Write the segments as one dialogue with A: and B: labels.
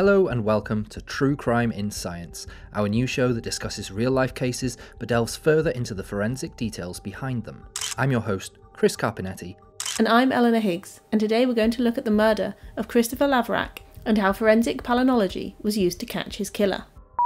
A: Hello and welcome to True Crime in Science, our new show that discusses real-life cases but delves further into the forensic details behind them. I'm your host, Chris Carpinetti.
B: And I'm Eleanor Higgs, and today we're going to look at the murder of Christopher Laverack and how forensic palynology was used to catch his killer.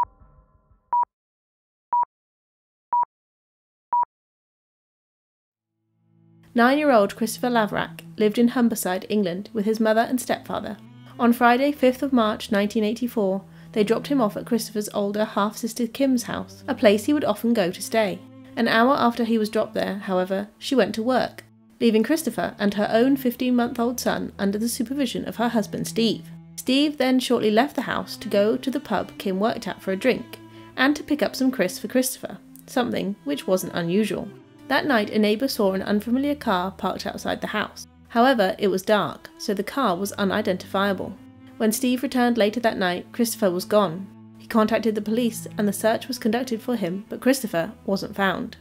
B: Nine-year-old Christopher Laverack lived in Humberside, England, with his mother and stepfather. On Friday, 5th of March 1984, they dropped him off at Christopher's older half-sister Kim's house, a place he would often go to stay. An hour after he was dropped there, however, she went to work, leaving Christopher and her own 15-month-old son under the supervision of her husband Steve. Steve then shortly left the house to go to the pub Kim worked at for a drink, and to pick up some crisps for Christopher, something which wasn't unusual. That night, a neighbour saw an unfamiliar car parked outside the house. However, it was dark, so the car was unidentifiable. When Steve returned later that night, Christopher was gone. He contacted the police and the search was conducted for him, but Christopher wasn't found.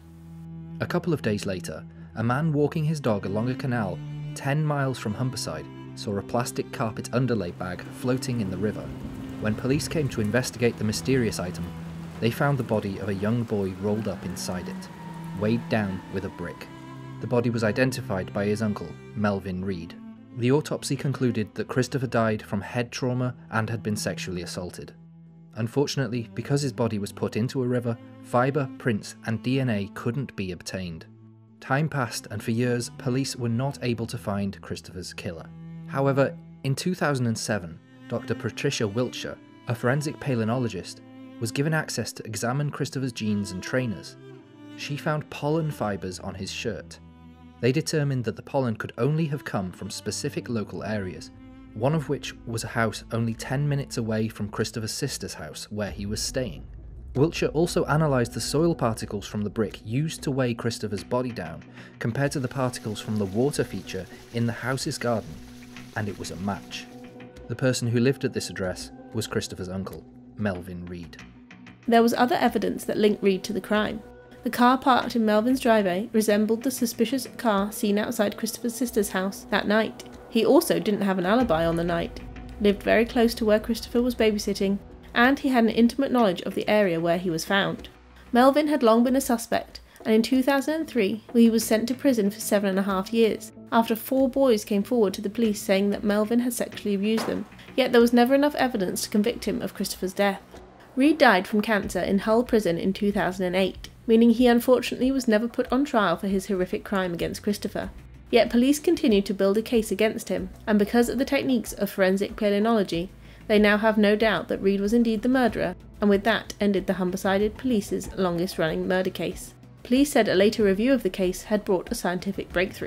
A: A couple of days later, a man walking his dog along a canal 10 miles from Humberside saw a plastic carpet underlay bag floating in the river. When police came to investigate the mysterious item, they found the body of a young boy rolled up inside it, weighed down with a brick. The body was identified by his uncle, Melvyn Reed. The autopsy concluded that Christopher died from head trauma and had been sexually assaulted. Unfortunately, because his body was put into a river, fibre, prints and DNA couldn't be obtained. Time passed and for years, police were not able to find Christopher's killer. However, in 2007, Dr. Patricia Wiltshire, a forensic palynologist, was given access to examine Christopher's jeans and trainers. She found pollen fibres on his shirt. They determined that the pollen could only have come from specific local areas, one of which was a house only 10 minutes away from Christopher's sister's house where he was staying. Wiltshire also analysed the soil particles from the brick used to weigh Christopher's body down compared to the particles from the water feature in the house's garden, and it was a match. The person who lived at this address was Christopher's uncle, Melvyn Reed.
B: There was other evidence that linked Reed to the crime. The car parked in Melvyn's driveway resembled the suspicious car seen outside Christopher's sister's house that night. He also didn't have an alibi on the night, lived very close to where Christopher was babysitting, and he had an intimate knowledge of the area where he was found. Melvyn had long been a suspect, and in 2003 he was sent to prison for 7.5 years, after 4 boys came forward to the police saying that Melvyn had sexually abused them, yet there was never enough evidence to convict him of Christopher's death. Reed died from cancer in Hull Prison in 2008. Meaning he unfortunately was never put on trial for his horrific crime against Christopher. Yet police continued to build a case against him, and because of the techniques of forensic palynology, they now have no doubt that Reed was indeed the murderer, and with that ended the Humberside Police's longest-running murder case. Police said a later review of the case had brought a scientific breakthrough.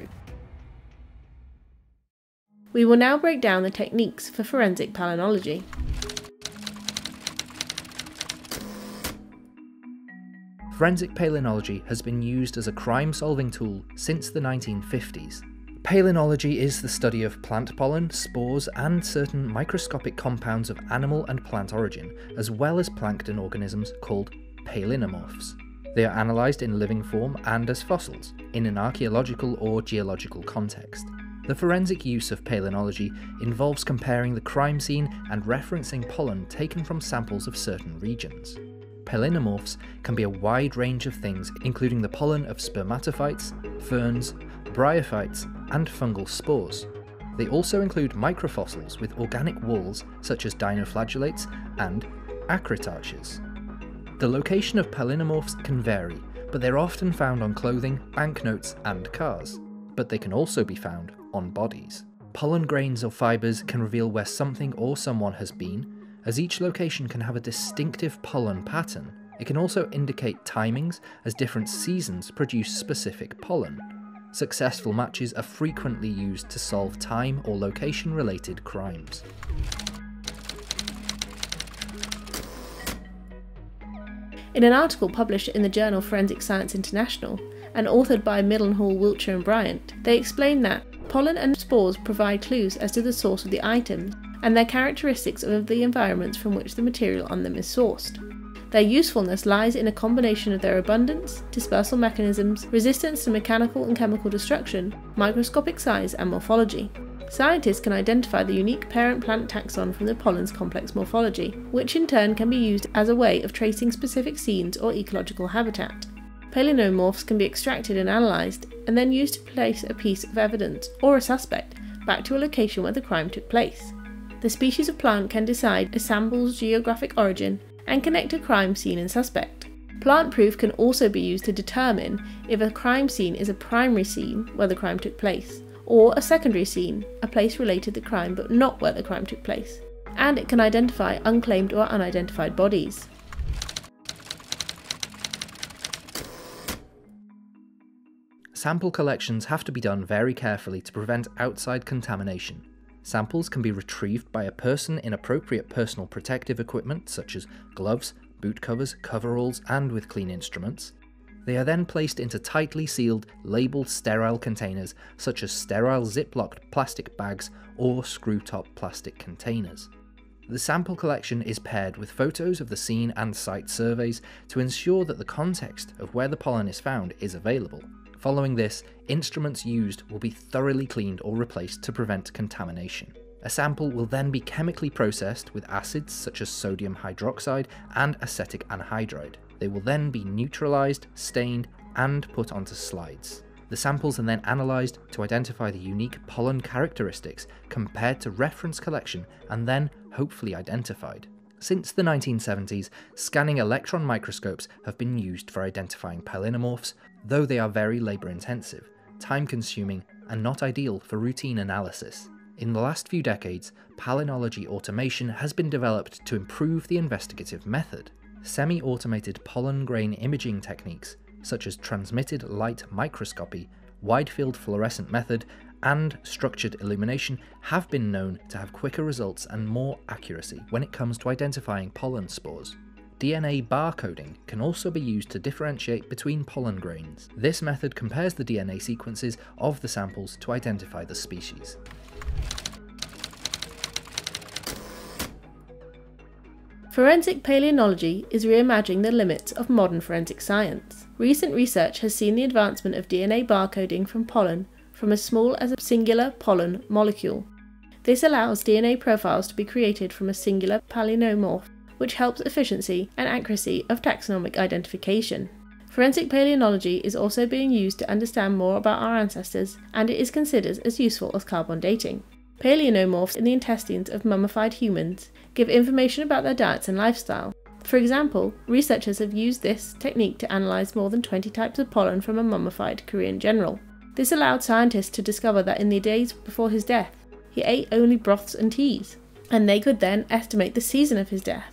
B: We will now break down the techniques for forensic palynology.
A: Forensic palynology has been used as a crime-solving tool since the 1950s. Palynology is the study of plant pollen, spores, and certain microscopic compounds of animal and plant origin, as well as plankton organisms called palynomorphs. They are analysed in living form and as fossils, in an archaeological or geological context. The forensic use of palynology involves comparing the crime scene and referencing pollen taken from samples of certain regions. Palynomorphs can be a wide range of things, including the pollen of spermatophytes, ferns, bryophytes, and fungal spores. They also include microfossils with organic walls such as dinoflagellates and acritarches. The location of palynomorphs can vary, but they're often found on clothing, banknotes, and cars. But they can also be found on bodies. Pollen grains or fibres can reveal where something or someone has been, as each location can have a distinctive pollen pattern. It can also indicate timings, as different seasons produce specific pollen. Successful matches are frequently used to solve time or location-related crimes.
B: In an article published in the journal Forensic Science International, and authored by Mildenhall, Wiltshire and Bryant, they explain that pollen and spores provide clues as to the source of the items, and their characteristics of the environments from which the material on them is sourced. Their usefulness lies in a combination of their abundance, dispersal mechanisms, resistance to mechanical and chemical destruction, microscopic size and morphology. Scientists can identify the unique parent plant taxon from the pollen's complex morphology, which in turn can be used as a way of tracing specific scenes or ecological habitat. Palynomorphs can be extracted and analysed, and then used to place a piece of evidence, or a suspect, back to a location where the crime took place. The species of plant can decide a sample's geographic origin and connect a crime scene and suspect. Plant proof can also be used to determine if a crime scene is a primary scene where the crime took place, or a secondary scene, a place related to the crime but not where the crime took place. And it can identify unclaimed or unidentified bodies.
A: Sample collections have to be done very carefully to prevent outside contamination. Samples can be retrieved by a person in appropriate personal protective equipment such as gloves, boot covers, coveralls, and with clean instruments. They are then placed into tightly sealed, labelled sterile containers such as sterile zip-locked plastic bags or screw-top plastic containers. The sample collection is paired with photos of the scene and site surveys to ensure that the context of where the pollen is found is available. Following this, instruments used will be thoroughly cleaned or replaced to prevent contamination. A sample will then be chemically processed with acids such as sodium hydroxide and acetic anhydride. They will then be neutralised, stained, and put onto slides. The samples are then analysed to identify the unique pollen characteristics compared to reference collection and then hopefully identified. Since the 1970s, scanning electron microscopes have been used for identifying palynomorphs, though they are very labour-intensive, time-consuming, and not ideal for routine analysis. In the last few decades, palynology automation has been developed to improve the investigative method. Semi-automated pollen grain imaging techniques, such as transmitted light microscopy, wide-field fluorescent method, and structured illumination have been known to have quicker results and more accuracy when it comes to identifying pollen spores. DNA barcoding can also be used to differentiate between pollen grains. This method compares the DNA sequences of the samples to identify the species.
B: Forensic palynology is reimagining the limits of modern forensic science. Recent research has seen the advancement of DNA barcoding from pollen from as small as a singular pollen molecule. This allows DNA profiles to be created from a singular palynomorph, which helps efficiency and accuracy of taxonomic identification. Forensic palynology is also being used to understand more about our ancestors, and it is considered as useful as carbon dating. Palynomorphs in the intestines of mummified humans give information about their diets and lifestyle. For example, researchers have used this technique to analyse more than 20 types of pollen from a mummified Korean general. This allowed scientists to discover that in the days before his death, he ate only broths and teas, and they could then estimate the season of his death.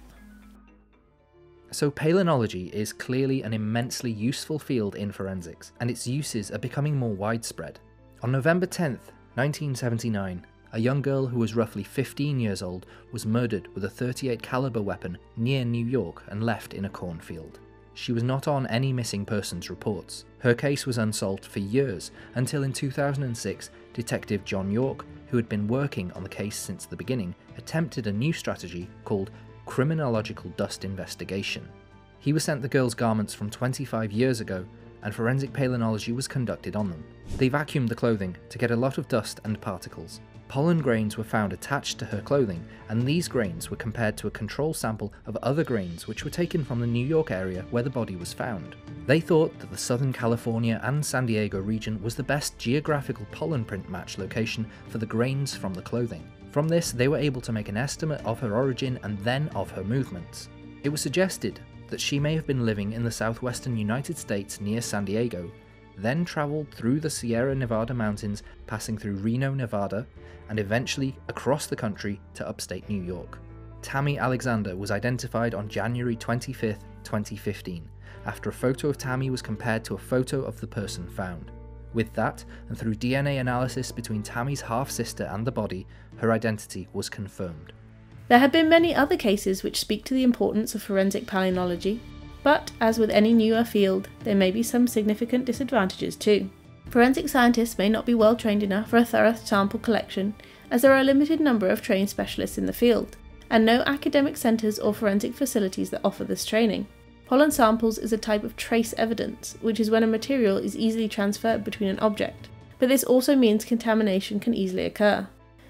A: So palynology is clearly an immensely useful field in forensics, and its uses are becoming more widespread. On November 10th, 1979, a young girl who was roughly 15 years old was murdered with a .38 caliber weapon near New York and left in a cornfield. She was not on any missing persons reports. Her case was unsolved for years, until in 2006, Detective John York, who had been working on the case since the beginning, attempted a new strategy called criminological dust investigation. He was sent the girl's garments from 25 years ago, and forensic palynology was conducted on them. They vacuumed the clothing to get a lot of dust and particles. Pollen grains were found attached to her clothing, and these grains were compared to a control sample of other grains which were taken from the New York area where the body was found. They thought that the Southern California and San Diego region was the best geographical pollen print match location for the grains from the clothing. From this, they were able to make an estimate of her origin and then of her movements. It was suggested that she may have been living in the southwestern United States near San Diego, then travelled through the Sierra Nevada mountains, passing through Reno, Nevada, and eventually across the country to upstate New York. Tammy Alexander was identified on January 25, 2015, after a photo of Tammy was compared to a photo of the person found. With that, and through DNA analysis between Tammy's half-sister and the body, her identity was confirmed.
B: There have been many other cases which speak to the importance of forensic palynology, but as with any newer field, there may be some significant disadvantages too. Forensic scientists may not be well trained enough for a thorough sample collection, as there are a limited number of trained specialists in the field, and no academic centres or forensic facilities that offer this training. Pollen samples is a type of trace evidence, which is when a material is easily transferred between an object, but this also means contamination can easily occur.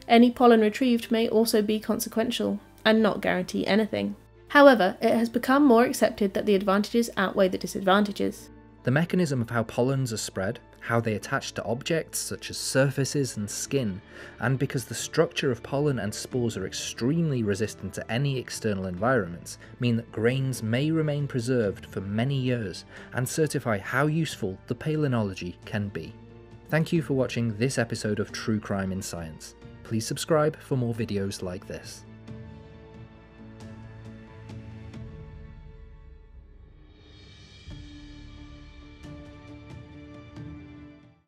B: Any pollen retrieved may also be consequential, and not guarantee anything. However, it has become more accepted that the advantages outweigh the disadvantages.
A: The mechanism of how pollens are spread, how they attach to objects such as surfaces and skin, and because the structure of pollen and spores are extremely resistant to any external environments, mean that grains may remain preserved for many years and certify how useful the palynology can be. Thank you for watching this episode of True Crime in Science. Please subscribe for more videos like this.